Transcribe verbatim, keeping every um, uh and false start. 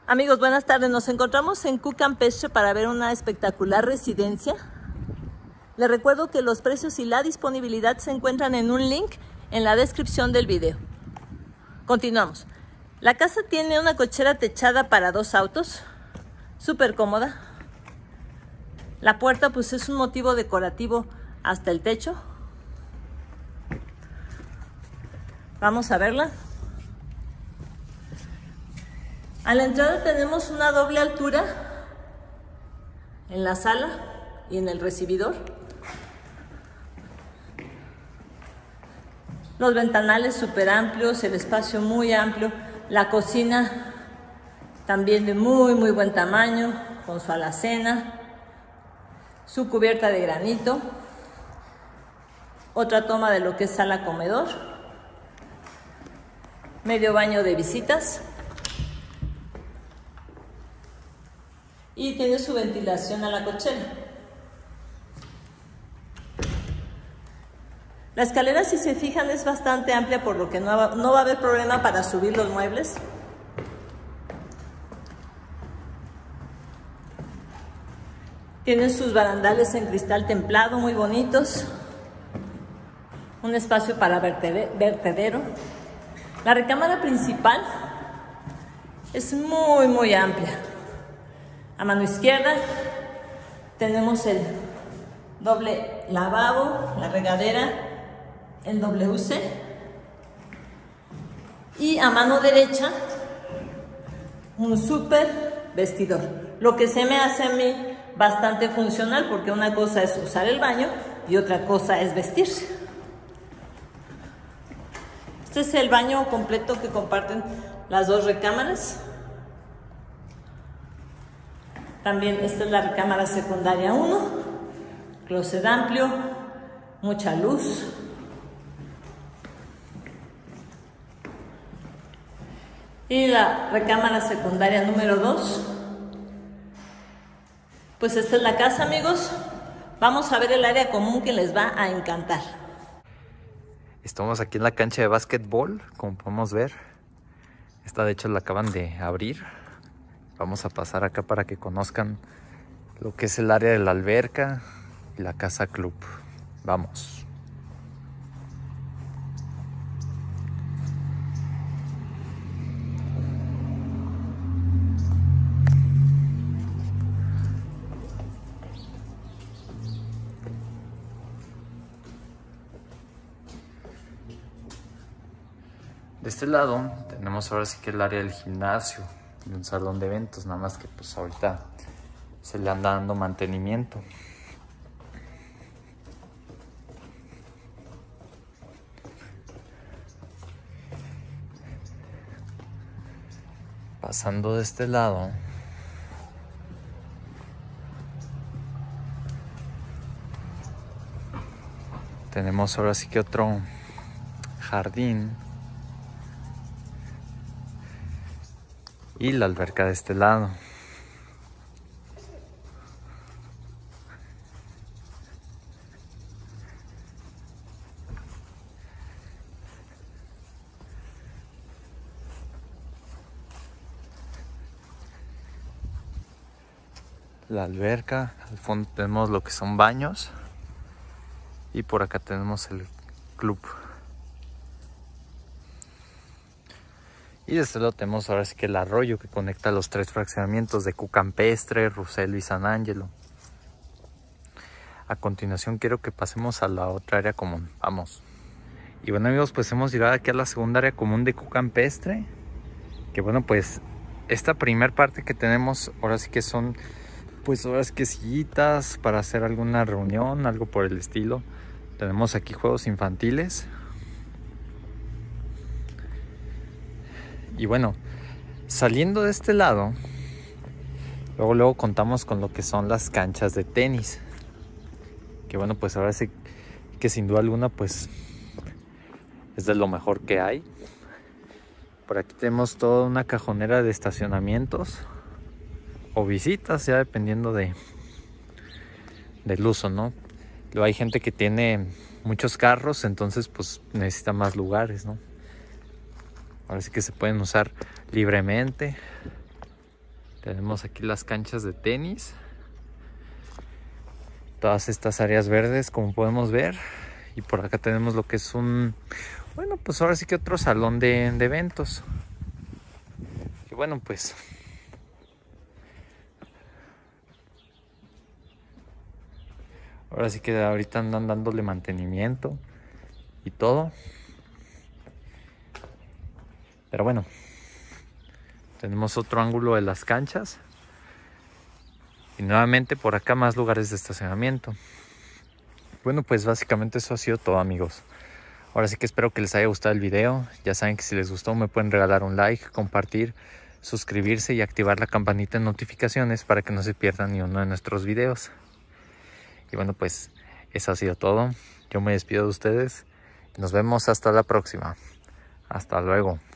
Amigos, buenas tardes. Nos encontramos en Cu Campestre para ver una espectacular residencia. Les recuerdo que los precios y la disponibilidad se encuentran en un link en la descripción del video. Continuamos. La casa tiene una cochera techada para dos autos, súper cómoda. La puerta pues es un motivo decorativo hasta el techo. Vamos a verla. A la entrada tenemos una doble altura en la sala y en el recibidor. Los ventanales súper amplios, el espacio muy amplio, la cocina también de muy muy buen tamaño, con su alacena, su cubierta de granito, otra toma de lo que es sala comedor, medio baño de visitas. Y tiene su ventilación a la cochera. La escalera, si se fijan, es bastante amplia, por lo que no va, no va a haber problema para subir los muebles. Tiene sus barandales en cristal templado muy bonitos. Un espacio para vertedero. La recámara principal es muy muy amplia. A mano izquierda tenemos el doble lavabo, la regadera, el W C. Y a mano derecha un súper vestidor. Lo que se me hace a mí bastante funcional, porque una cosa es usar el baño y otra cosa es vestirse. Este es el baño completo que comparten las dos recámaras. También esta es la recámara secundaria uno, closet amplio, mucha luz. Y la recámara secundaria número dos. Pues esta es la casa, amigos. Vamos a ver el área común que les va a encantar. Estamos aquí en la cancha de básquetbol, como podemos ver. Esta de hecho la acaban de abrir. Vamos a pasar acá para que conozcan lo que es el área de la alberca y la casa club. Vamos. De este lado tenemos ahora sí que el área del gimnasio y un salón de eventos, nada más que pues ahorita se le anda dando mantenimiento. Pasando de este lado tenemos ahora sí que otro jardín y la alberca de este lado. La alberca, al fondo tenemos lo que son baños y por acá tenemos el club. Y de este lado tenemos ahora sí que el arroyo que conecta los tres fraccionamientos de Cu Campestre, Russello y San Angelo. A continuación quiero que pasemos a la otra área común. Vamos. Y bueno, amigos, pues hemos llegado aquí a la segunda área común de Cu Campestre. Que bueno, pues esta primera parte que tenemos ahora sí que son, pues ahora sí que sillitas para hacer alguna reunión, algo por el estilo. Tenemos aquí juegos infantiles. Y bueno, saliendo de este lado, luego luego contamos con lo que son las canchas de tenis. Que bueno, pues ahora sí que sin duda alguna pues es de lo mejor que hay. Por aquí tenemos toda una cajonera de estacionamientos o visitas, ya dependiendo de del uso, ¿no? Luego hay gente que tiene muchos carros, entonces pues necesita más lugares, ¿no? Ahora sí que se pueden usar libremente. Tenemos aquí las canchas de tenis. Todas estas áreas verdes, como podemos ver. Y por acá tenemos lo que es un... Bueno, pues ahora sí que otro salón de, de eventos. Y bueno, pues... Ahora sí que ahorita andan dándole mantenimiento y todo. Pero bueno, tenemos otro ángulo de las canchas. Y nuevamente por acá más lugares de estacionamiento. Bueno, pues básicamente eso ha sido todo, amigos. Ahora sí que espero que les haya gustado el video. Ya saben que si les gustó me pueden regalar un like, compartir, suscribirse y activar la campanita de notificaciones para que no se pierdan ni uno de nuestros videos. Y bueno, pues eso ha sido todo. Yo me despido de ustedes. Nos vemos hasta la próxima. Hasta luego.